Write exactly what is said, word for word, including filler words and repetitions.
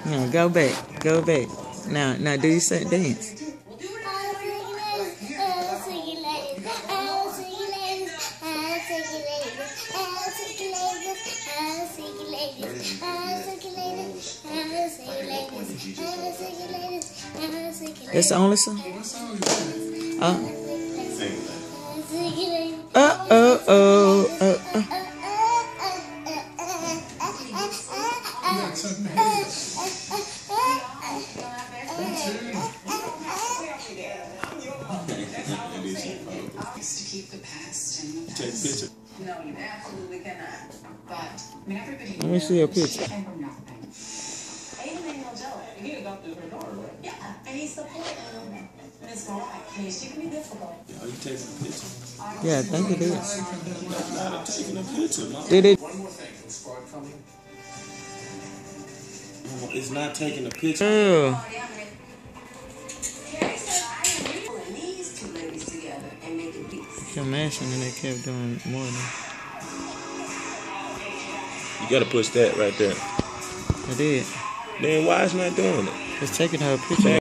No, go back. Go back. Now, now, do you say dance? That's the only song? Uh oh, oh, oh, oh, oh. To keep the past in the past. Take a picture. No, you absolutely cannot. But I mean, everybody. Let me see a picture. And from nothing. Ain't Emmanuel Joe. He adopted her daughter, right? Yeah, and he's supporting um, Miss Mariah. I mean, she can be difficult. Are you taking a picture? Yeah, I think it is. That's not taking a picture, Mom. Did it? One more thing. Is fraud coming? It's not taking a picture. Oh. Kept mashing and they kept doing more than. You gotta push that right there. I did. Then why is not doing it? It's taking her a picture.